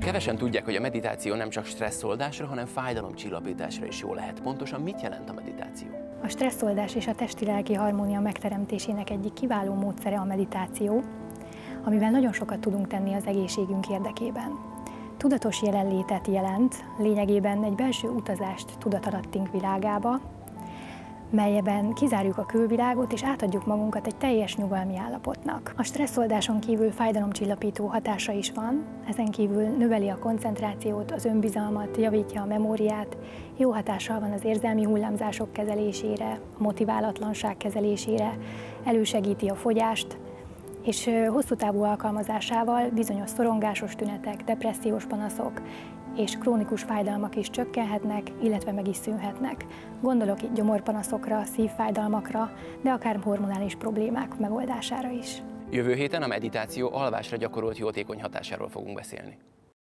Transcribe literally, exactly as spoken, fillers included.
Kevesen tudják, hogy a meditáció nem csak stresszoldásra, hanem fájdalomcsillapításra is jó lehet. Pontosan mit jelent a meditáció? A stresszoldás és a testi-lelki harmónia megteremtésének egyik kiváló módszere a meditáció, amivel nagyon sokat tudunk tenni az egészségünk érdekében. Tudatos jelenlétet jelent, lényegében egy belső utazást tudatalattink világába, melyben kizárjuk a külvilágot és átadjuk magunkat egy teljes nyugalmi állapotnak. A stresszoldáson kívül fájdalomcsillapító hatása is van, ezen kívül növeli a koncentrációt, az önbizalmat, javítja a memóriát, jó hatással van az érzelmi hullámzások kezelésére, a motiválatlanság kezelésére, elősegíti a fogyást, és hosszú távú alkalmazásával bizonyos szorongásos tünetek, depressziós panaszok és krónikus fájdalmak is csökkenhetnek, illetve meg is szűnhetnek. Gondolok itt gyomorpanaszokra, szívfájdalmakra, de akár hormonális problémák megoldására is. Jövő héten a meditáció alvásra gyakorolt jótékony hatásáról fogunk beszélni.